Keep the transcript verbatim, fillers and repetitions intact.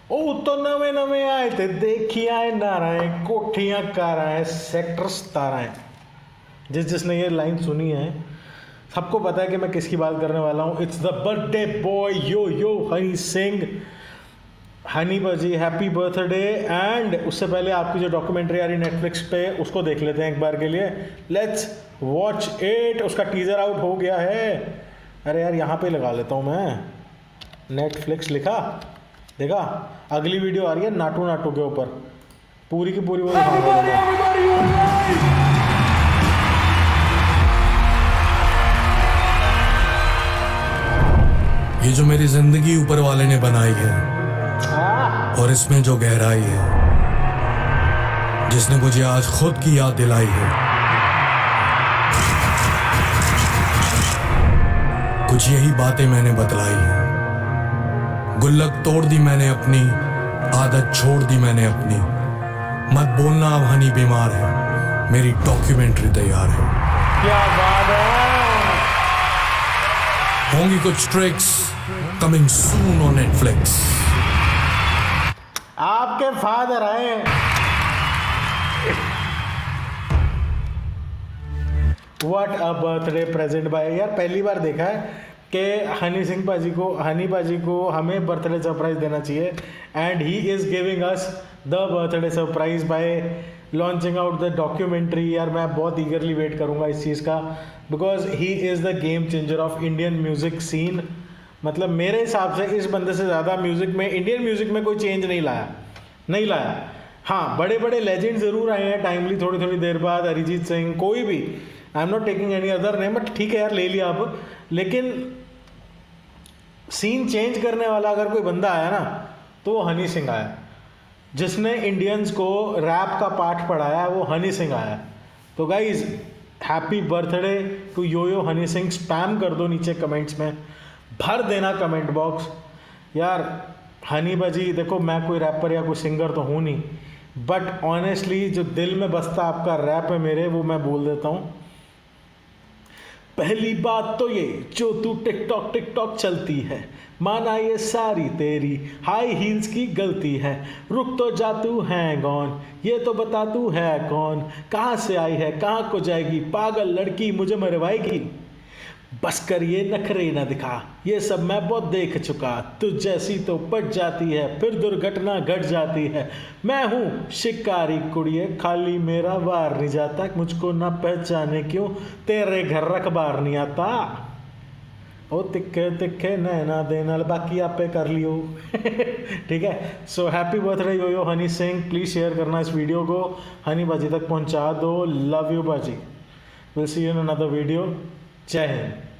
ਉਹ तो नवे नवे आए थे देखी आए नाराएं कोठियां काराएं सेक्टर सताराएं। जिस जिसने ये लाइन सुनी है सबको पता है कि मैं किसकी बात करने वाला हूँ। It's the birthday boy yo yo Honey Singh. Honey baaji happy birthday. And उससे पहले आपकी जो डॉक्यूमेंट्री आ रही नेटफ्लिक्स पे उसको देख लेते हैं एक बार के लिए। Let's watch it. उसका टीजर आउट हो गया है। अरे यार यहाँ पे लगा लेता हूँ मैं नेटफ्लिक्स लिखा देखा। अगली वीडियो आ रही है नाटू नाटू के ऊपर पूरी की पूरी वो ये जो मेरी जिंदगी ऊपर वाले ने बनाई है और इसमें जो गहराई है जिसने मुझे आज खुद की याद दिलाई है, कुछ यही बातें मैंने बतलाई है। गुल्लक तोड़ दी मैंने अपनी, आदत छोड़ दी मैंने अपनी। मत बोलना अब हनी बीमार है, मेरी डॉक्यूमेंट्री तैयार है। क्या बात है। होंगी कुछ tricks coming soon on Netflix. आपके फादर आए। व्हाट अ बर्थडे प्रेजेंट बाय। यार पहली बार देखा है कि हनी सिंह पाजी को हनी पाजी को हमें बर्थडे सरप्राइज देना चाहिए and he is giving us the birthday surprise by launching out the documentary. यार मैं बहुत ईगरली वेट करूंगा इस चीज़ का because he is the game changer of Indian music scene. मतलब मेरे हिसाब से इस बंदे से ज़्यादा म्यूज़िक में इंडियन म्यूज़िक में कोई चेंज नहीं लाया नहीं लाया। हाँ बड़े बड़े लेजेंड ज़रूर आए हैं टाइमली थोड़ी थोड़ी देर बाद, अरिजीत सिंह कोई भी। I am not taking any other name but ठीक है यार ले लिया अब। लेकिन सीन चेंज करने वाला अगर कोई बंदा आया ना तो वो हनी सिंह आया। जिसने इंडियंस को रैप का पाठ पढ़ाया वो हनी सिंह आया। तो guys happy birthday to yo yo Honey Singh. Spam कर दो नीचे कमेंट्स में, भर देना कमेंट बॉक्स। यार हनी बाजी देखो मैं कोई रैपर या कोई सिंगर तो हूँ नहीं बट ऑनेस्टली जो दिल में बसता आपका रैप है मेरे वो मैं बोल देता हूँ। पहली बात तो ये जो तू टिकटॉक टिकटॉक चलती है माना ये सारी तेरी हाई हील्स की गलती है। रुक तो जा तू है कौन ये तो बता तू है कौन, कहाँ से आई है कहाँ को जाएगी पागल लड़की मुझे मरवाएगी। बस कर ये नखरे ना दिखा ये सब मैं बहुत देख चुका। तुझ जैसी तो पट जाती है फिर दुर्घटना घट जाती है। मैं हूँ शिकारी कुड़िए खाली मेरा वार नहीं जाता, मुझको ना पहचाने क्यों तेरे घर रखबार नहीं आता। ओ तिखे तिखे नैना देना बाकी आप पे कर लियो। ठीक है। So happy birthday yo yo Honey Singh. Please share करना इस वीडियो को, हनी बाजी तक पहुँचा दो। Love you baaji. Will see you in another video. जय हिंद।